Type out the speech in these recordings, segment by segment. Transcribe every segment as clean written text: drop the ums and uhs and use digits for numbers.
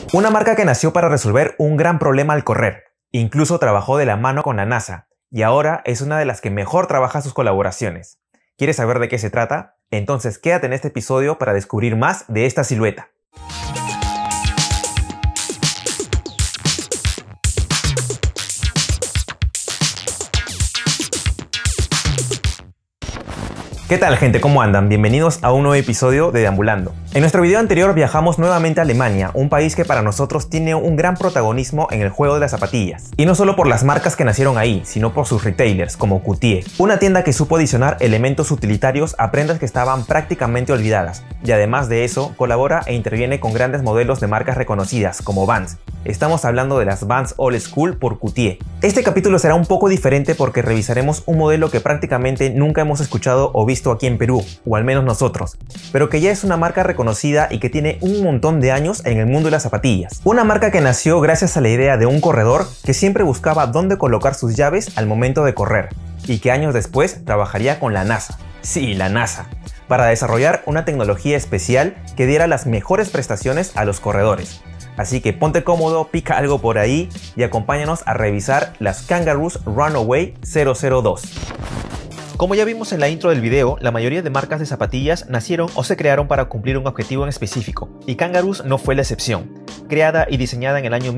Una marca que nació para resolver un gran problema al correr. Incluso trabajó de la mano con la NASA y ahora es una de las que mejor trabaja sus colaboraciones. ¿Quieres saber de qué se trata? Entonces quédate en este episodio para descubrir más de esta silueta. ¿Qué tal, gente? ¿Cómo andan? Bienvenidos a un nuevo episodio de Deambulando. En nuestro video anterior viajamos nuevamente a Alemania, un país que para nosotros tiene un gran protagonismo en el juego de las zapatillas. Y no solo por las marcas que nacieron ahí, sino por sus retailers, como QTIE, una tienda que supo adicionar elementos utilitarios a prendas que estaban prácticamente olvidadas. Y además de eso, colabora e interviene con grandes modelos de marcas reconocidas, como Vans. Estamos hablando de las Vans Old School por QTIE. Este capítulo será un poco diferente porque revisaremos un modelo que prácticamente nunca hemos escuchado o visto aquí en Perú, o al menos nosotros, pero que ya es una marca reconocida y que tiene un montón de años en el mundo de las zapatillas. Una marca que nació gracias a la idea de un corredor que siempre buscaba dónde colocar sus llaves al momento de correr, y que años después trabajaría con la NASA. Sí, la NASA, para desarrollar una tecnología especial que diera las mejores prestaciones a los corredores. Así que ponte cómodo, pica algo por ahí y acompáñanos a revisar las Kangaroos Runaway 002. Como ya vimos en la intro del video, la mayoría de marcas de zapatillas nacieron o se crearon para cumplir un objetivo en específico, y Kangaroos no fue la excepción. Creada y diseñada en el año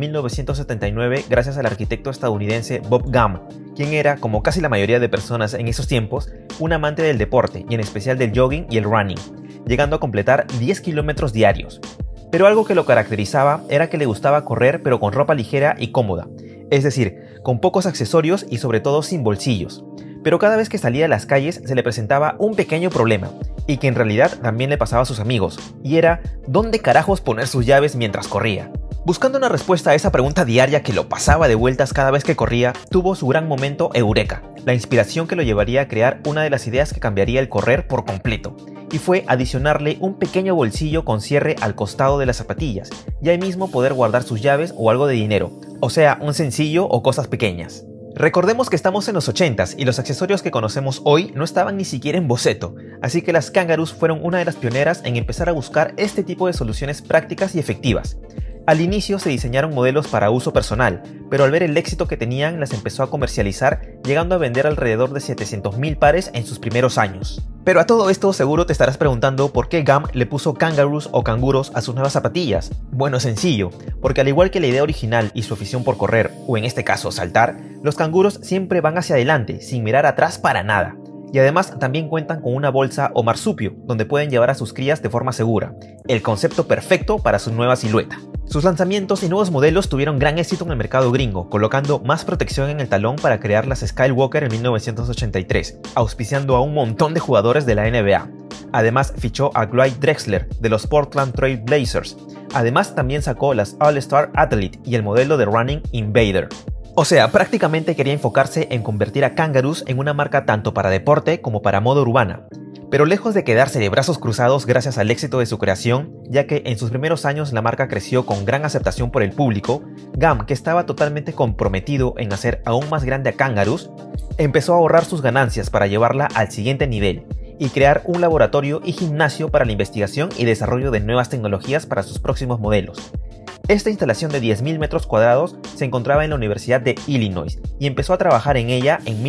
1979 gracias al arquitecto estadounidense Bob Gum, quien era, como casi la mayoría de personas en esos tiempos, un amante del deporte y en especial del jogging y el running, llegando a completar 10 kilómetros diarios. Pero algo que lo caracterizaba era que le gustaba correr pero con ropa ligera y cómoda, es decir, con pocos accesorios y sobre todo sin bolsillos. Pero cada vez que salía a las calles se le presentaba un pequeño problema, y que en realidad también le pasaba a sus amigos, y era ¿dónde carajos poner sus llaves mientras corría? Buscando una respuesta a esa pregunta diaria que lo pasaba de vueltas cada vez que corría, tuvo su gran momento eureka, la inspiración que lo llevaría a crear una de las ideas que cambiaría el correr por completo, y fue adicionarle un pequeño bolsillo con cierre al costado de las zapatillas, y ahí mismo poder guardar sus llaves o algo de dinero, o sea, un sencillo o cosas pequeñas. Recordemos que estamos en los 80s y los accesorios que conocemos hoy no estaban ni siquiera en boceto, así que las Kangaroos fueron una de las pioneras en empezar a buscar este tipo de soluciones prácticas y efectivas. Al inicio se diseñaron modelos para uso personal, pero al ver el éxito que tenían las empezó a comercializar, llegando a vender alrededor de 700.000 pares en sus primeros años. Pero a todo esto seguro te estarás preguntando por qué Gum le puso Kangaroos o canguros a sus nuevas zapatillas. Bueno, sencillo, porque al igual que la idea original y su afición por correr, o en este caso saltar, los canguros siempre van hacia adelante, sin mirar atrás para nada. Y además también cuentan con una bolsa o marsupio, donde pueden llevar a sus crías de forma segura. El concepto perfecto para su nueva silueta. Sus lanzamientos y nuevos modelos tuvieron gran éxito en el mercado gringo, colocando más protección en el talón para crear las Skywalker en 1983, auspiciando a un montón de jugadores de la NBA. Además fichó a Clyde Drexler de los Portland Trail Blazers. Además también sacó las All-Star Athlete y el modelo de Running Invader. O sea, prácticamente quería enfocarse en convertir a Kangaroos en una marca tanto para deporte como para moda urbana. Pero lejos de quedarse de brazos cruzados gracias al éxito de su creación, ya que en sus primeros años la marca creció con gran aceptación por el público, Gum, que estaba totalmente comprometido en hacer aún más grande a Kangaroos, empezó a ahorrar sus ganancias para llevarla al siguiente nivel y crear un laboratorio y gimnasio para la investigación y desarrollo de nuevas tecnologías para sus próximos modelos. Esta instalación de 10.000 metros cuadrados se encontraba en la Universidad de Illinois y empezó a trabajar en ella en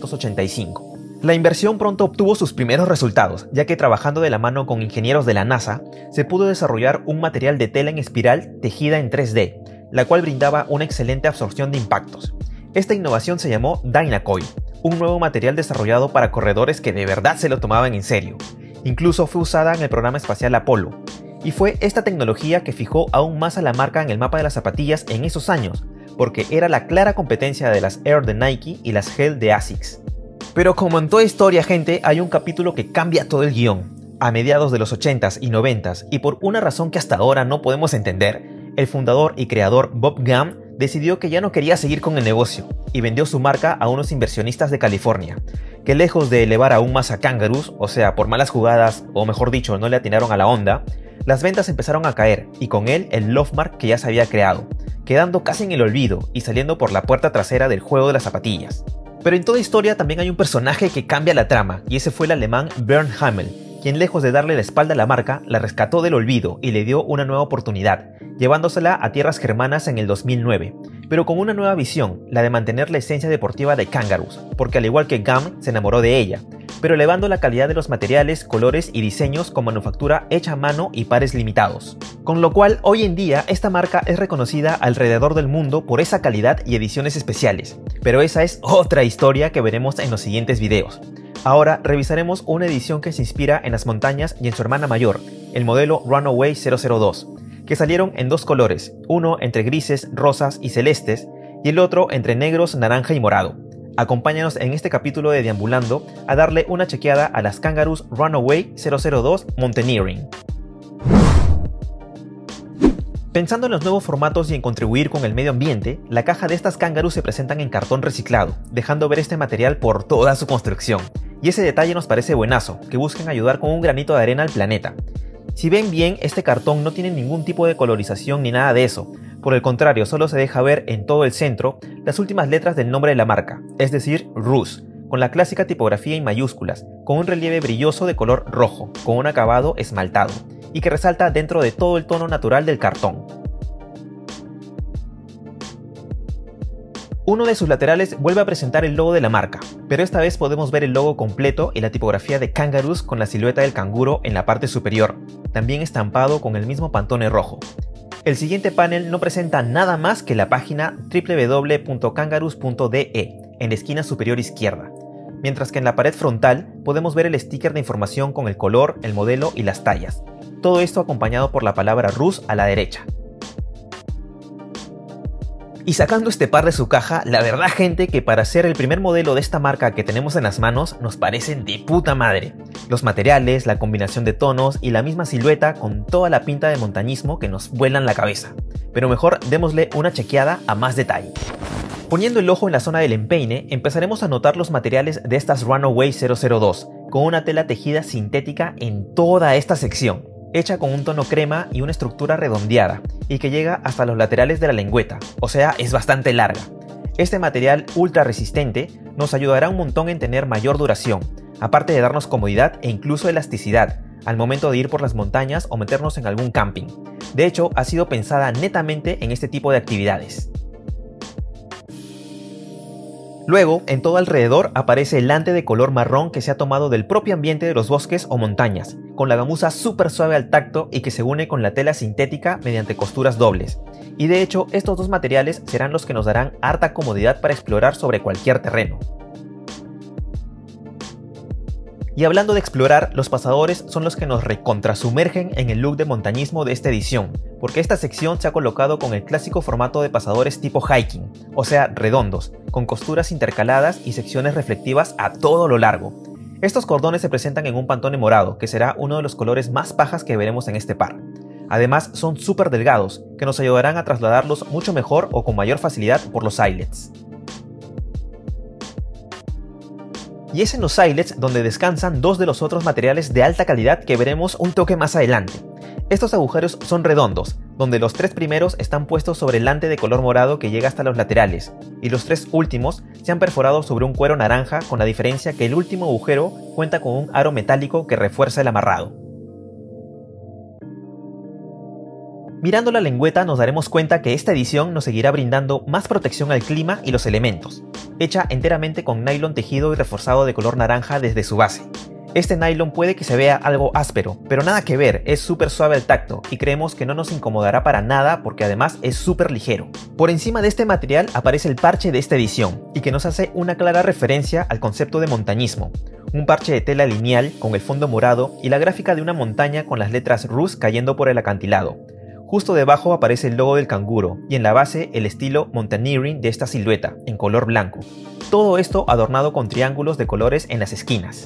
1985. La inversión pronto obtuvo sus primeros resultados, ya que trabajando de la mano con ingenieros de la NASA, se pudo desarrollar un material de tela en espiral tejida en 3D, la cual brindaba una excelente absorción de impactos. Esta innovación se llamó Dynacoil, un nuevo material desarrollado para corredores que de verdad se lo tomaban en serio. Incluso fue usada en el programa espacial Apolo. Y fue esta tecnología que fijó aún más a la marca en el mapa de las zapatillas en esos años, porque era la clara competencia de las Air de Nike y las Gel de Asics. Pero como en toda historia, gente, hay un capítulo que cambia todo el guión. A mediados de los 80s y 90s, y por una razón que hasta ahora no podemos entender, el fundador y creador Bob Gum decidió que ya no quería seguir con el negocio y vendió su marca a unos inversionistas de California, que lejos de elevar aún más a Kangaroos, o sea, por malas jugadas, o mejor dicho, no le atinaron a la onda, las ventas empezaron a caer y con él el Lovemark que ya se había creado, quedando casi en el olvido y saliendo por la puerta trasera del juego de las zapatillas. Pero en toda historia también hay un personaje que cambia la trama, y ese fue el alemán Bernhard Hammel, quien lejos de darle la espalda a la marca, la rescató del olvido y le dio una nueva oportunidad, llevándosela a tierras germanas en el 2009, pero con una nueva visión, la de mantener la esencia deportiva de Kangaroos, porque al igual que Gum se enamoró de ella, pero elevando la calidad de los materiales, colores y diseños con manufactura hecha a mano y pares limitados. Con lo cual, hoy en día, esta marca es reconocida alrededor del mundo por esa calidad y ediciones especiales, pero esa es otra historia que veremos en los siguientes videos. Ahora revisaremos una edición que se inspira en las montañas y en su hermana mayor, el modelo Runaway 002, que salieron en dos colores, uno entre grises, rosas y celestes, y el otro entre negros, naranja y morado. Acompáñanos en este capítulo de Deambulando a darle una chequeada a las Kangaroos Runaway 002 Mountaineering. Pensando en los nuevos formatos y en contribuir con el medio ambiente, la caja de estas Kangaroos se presentan en cartón reciclado, dejando ver este material por toda su construcción. Y ese detalle nos parece buenazo, que busquen ayudar con un granito de arena al planeta. Si ven bien, este cartón no tiene ningún tipo de colorización ni nada de eso. Por el contrario, solo se deja ver en todo el centro las últimas letras del nombre de la marca, es decir, Rus, con la clásica tipografía en mayúsculas, con un relieve brilloso de color rojo, con un acabado esmaltado, y que resalta dentro de todo el tono natural del cartón. Uno de sus laterales vuelve a presentar el logo de la marca, pero esta vez podemos ver el logo completo y la tipografía de Kangaroos con la silueta del canguro en la parte superior, también estampado con el mismo pantone rojo. El siguiente panel no presenta nada más que la página www.kangaroos.de en la esquina superior izquierda, mientras que en la pared frontal podemos ver el sticker de información con el color, el modelo y las tallas. Todo esto acompañado por la palabra Rus a la derecha. Y sacando este par de su caja, la verdad gente que para ser el primer modelo de esta marca que tenemos en las manos nos parecen de puta madre. Los materiales, la combinación de tonos y la misma silueta con toda la pinta de montañismo que nos vuelan la cabeza. Pero mejor démosle una chequeada a más detalle. Poniendo el ojo en la zona del empeine, empezaremos a notar los materiales de estas Runaway 002, con una tela tejida sintética en toda esta sección, hecha con un tono crema y una estructura redondeada, y que llega hasta los laterales de la lengüeta, o sea, es bastante larga. Este material ultra resistente nos ayudará un montón en tener mayor duración, aparte de darnos comodidad e incluso elasticidad, al momento de ir por las montañas o meternos en algún camping. De hecho, ha sido pensada netamente en este tipo de actividades. Luego, en todo alrededor aparece el lante de color marrón que se ha tomado del propio ambiente de los bosques o montañas, con la gamuza súper suave al tacto y que se une con la tela sintética mediante costuras dobles. Y de hecho, estos dos materiales serán los que nos darán harta comodidad para explorar sobre cualquier terreno. Y hablando de explorar, los pasadores son los que nos recontrasumergen en el look de montañismo de esta edición, porque esta sección se ha colocado con el clásico formato de pasadores tipo hiking, o sea, redondos, con costuras intercaladas y secciones reflectivas a todo lo largo. Estos cordones se presentan en un pantone morado, que será uno de los colores más pajas que veremos en este par. Además, son súper delgados, que nos ayudarán a trasladarlos mucho mejor o con mayor facilidad por los eyelets. Y es en los eyelets donde descansan dos de los otros materiales de alta calidad que veremos un toque más adelante. Estos agujeros son redondos, donde los tres primeros están puestos sobre el lante de color morado que llega hasta los laterales, y los tres últimos se han perforado sobre un cuero naranja, con la diferencia que el último agujero cuenta con un aro metálico que refuerza el amarrado. Mirando la lengüeta nos daremos cuenta que esta edición nos seguirá brindando más protección al clima y los elementos, hecha enteramente con nylon tejido y reforzado de color naranja desde su base. Este nylon puede que se vea algo áspero, pero nada que ver, es súper suave al tacto y creemos que no nos incomodará para nada porque además es súper ligero. Por encima de este material aparece el parche de esta edición y que nos hace una clara referencia al concepto de montañismo. Un parche de tela lineal con el fondo morado y la gráfica de una montaña con las letras Rus cayendo por el acantilado. Justo debajo aparece el logo del canguro y en la base el estilo Mountaineering de esta silueta, en color blanco. Todo esto adornado con triángulos de colores en las esquinas.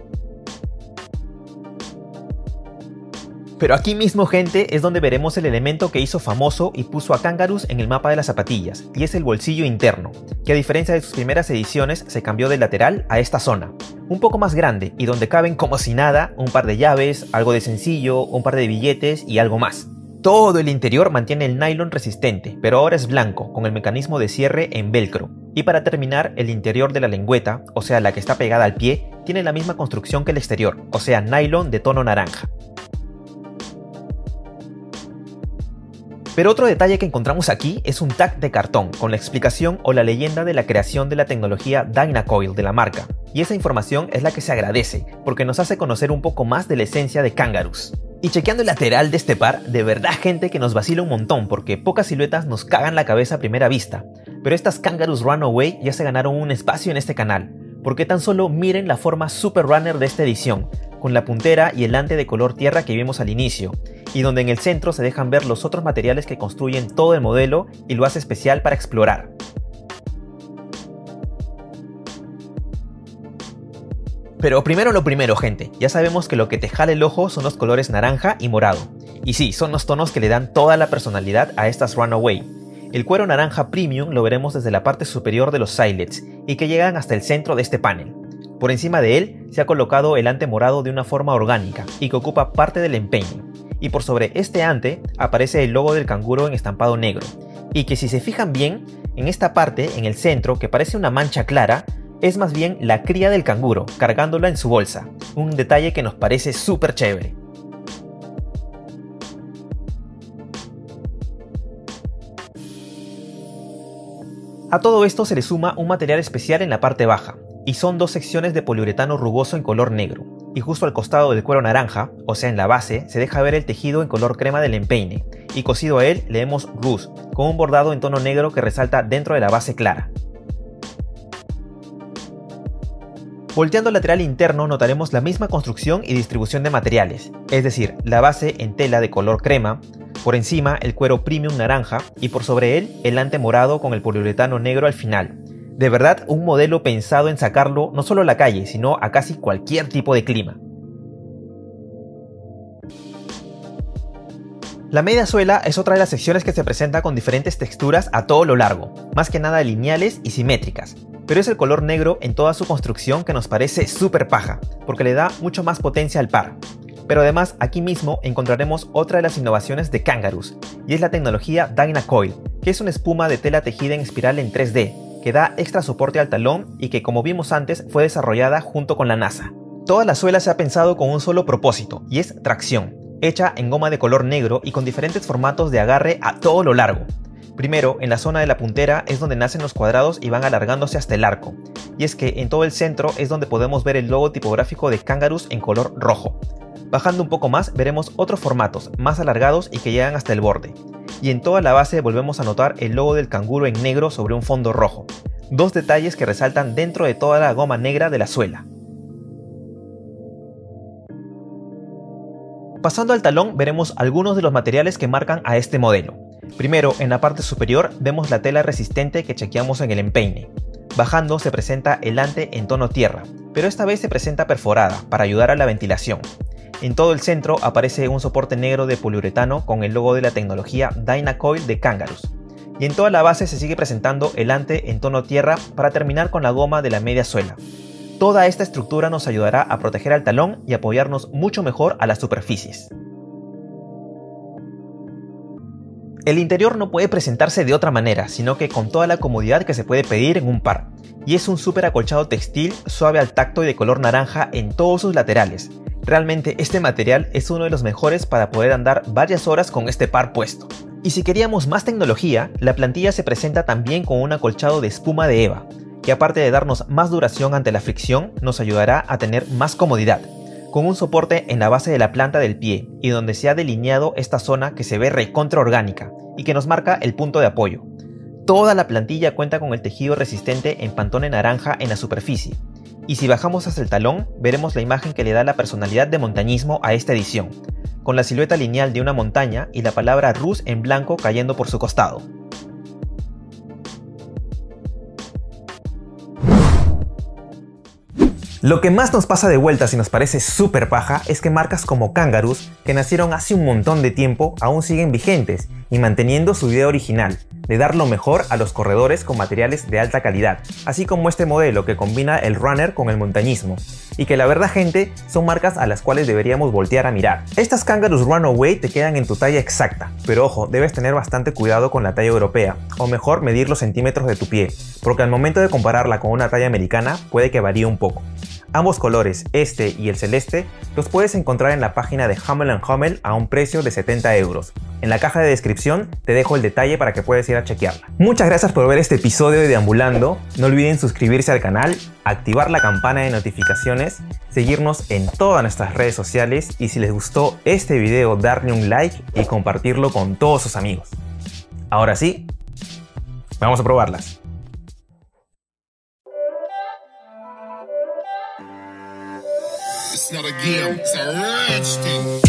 Pero aquí mismo, gente, es donde veremos el elemento que hizo famoso y puso a Kangaroos en el mapa de las zapatillas, y es el bolsillo interno, que a diferencia de sus primeras ediciones se cambió del lateral a esta zona, un poco más grande y donde caben como si nada un par de llaves, algo de sencillo, un par de billetes y algo más. Todo el interior mantiene el nylon resistente, pero ahora es blanco, con el mecanismo de cierre en velcro. Y para terminar, el interior de la lengüeta, o sea la que está pegada al pie, tiene la misma construcción que el exterior, o sea nylon de tono naranja. Pero otro detalle que encontramos aquí es un tag de cartón con la explicación o la leyenda de la creación de la tecnología Dynacoil de la marca. Y esa información es la que se agradece, porque nos hace conocer un poco más de la esencia de Kangaroos. Y chequeando el lateral de este par, de verdad gente que nos vacila un montón porque pocas siluetas nos cagan la cabeza a primera vista. Pero estas Kangaroos Runaway ya se ganaron un espacio en este canal, porque tan solo miren la forma super runner de esta edición, con la puntera y el ante de color tierra que vimos al inicio, y donde en el centro se dejan ver los otros materiales que construyen todo el modelo y lo hace especial para explorar. Pero primero lo primero, gente, ya sabemos que lo que te jala el ojo son los colores naranja y morado. Y sí, son los tonos que le dan toda la personalidad a estas Runaway. El cuero naranja premium lo veremos desde la parte superior de los silets y que llegan hasta el centro de este panel. Por encima de él se ha colocado el ante morado de una forma orgánica y que ocupa parte del empeine. Y por sobre este ante aparece el logo del canguro en estampado negro. Y que si se fijan bien, en esta parte, en el centro, que parece una mancha clara, es más bien la cría del canguro, cargándola en su bolsa, un detalle que nos parece súper chévere. A todo esto se le suma un material especial en la parte baja, y son dos secciones de poliuretano rugoso en color negro, y justo al costado del cuero naranja, o sea en la base, se deja ver el tejido en color crema del empeine, y cosido a él leemos Rus, con un bordado en tono negro que resalta dentro de la base clara. Volteando al lateral interno notaremos la misma construcción y distribución de materiales, es decir, la base en tela de color crema, por encima el cuero premium naranja y por sobre él el ante morado con el poliuretano negro al final. De verdad un modelo pensado en sacarlo no solo a la calle, sino a casi cualquier tipo de clima. La media suela es otra de las secciones que se presenta con diferentes texturas a todo lo largo, más que nada lineales y simétricas. Pero es el color negro en toda su construcción que nos parece súper paja, porque le da mucho más potencia al par. Pero además aquí mismo encontraremos otra de las innovaciones de Kangaroos, y es la tecnología Dynacoil, que es una espuma de tela tejida en espiral en 3D, que da extra soporte al talón y que como vimos antes fue desarrollada junto con la NASA. Toda la suela se ha pensado con un solo propósito, y es tracción, hecha en goma de color negro y con diferentes formatos de agarre a todo lo largo. Primero, en la zona de la puntera es donde nacen los cuadrados y van alargándose hasta el arco. Y es que en todo el centro es donde podemos ver el logo tipográfico de Kangaroos en color rojo. Bajando un poco más veremos otros formatos más alargados y que llegan hasta el borde. Y en toda la base volvemos a notar el logo del canguro en negro sobre un fondo rojo. Dos detalles que resaltan dentro de toda la goma negra de la suela. Pasando al talón veremos algunos de los materiales que marcan a este modelo. Primero, en la parte superior vemos la tela resistente que chequeamos en el empeine. Bajando se presenta el ante en tono tierra, pero esta vez se presenta perforada para ayudar a la ventilación. En todo el centro aparece un soporte negro de poliuretano con el logo de la tecnología Dynacoil de Kangaroos. Y en toda la base se sigue presentando el ante en tono tierra para terminar con la goma de la media suela. Toda esta estructura nos ayudará a proteger al talón y apoyarnos mucho mejor a las superficies. El interior no puede presentarse de otra manera, sino que con toda la comodidad que se puede pedir en un par. Y es un súper acolchado textil, suave al tacto y de color naranja en todos sus laterales. Realmente este material es uno de los mejores para poder andar varias horas con este par puesto. Y si queríamos más tecnología, la plantilla se presenta también con un acolchado de espuma de EVA, que aparte de darnos más duración ante la fricción, nos ayudará a tener más comodidad, con un soporte en la base de la planta del pie y donde se ha delineado esta zona que se ve recontra orgánica y que nos marca el punto de apoyo. Toda la plantilla cuenta con el tejido resistente en pantone naranja en la superficie, y si bajamos hasta el talón veremos la imagen que le da la personalidad de montañismo a esta edición, con la silueta lineal de una montaña y la palabra Rus en blanco cayendo por su costado. Lo que más nos pasa de vueltas y nos parece súper paja es que marcas como Kangaroos, que nacieron hace un montón de tiempo, aún siguen vigentes y manteniendo su idea original, de dar lo mejor a los corredores con materiales de alta calidad, así como este modelo que combina el runner con el montañismo, y que la verdad gente son marcas a las cuales deberíamos voltear a mirar. Estas Kangaroos Runaway te quedan en tu talla exacta, pero ojo, debes tener bastante cuidado con la talla europea, o mejor medir los centímetros de tu pie, porque al momento de compararla con una talla americana puede que varíe un poco. Ambos colores, este y el celeste, los puedes encontrar en la página de Hummel & Hummel a un precio de 70 euros. En la caja de descripción te dejo el detalle para que puedas ir a chequearla. Muchas gracias por ver este episodio de Deambulando. No olviden suscribirse al canal, activar la campana de notificaciones, seguirnos en todas nuestras redes sociales y si les gustó este video darle un like y compartirlo con todos sus amigos. Ahora sí, vamos a probarlas. It's not a game, it's a rich thing.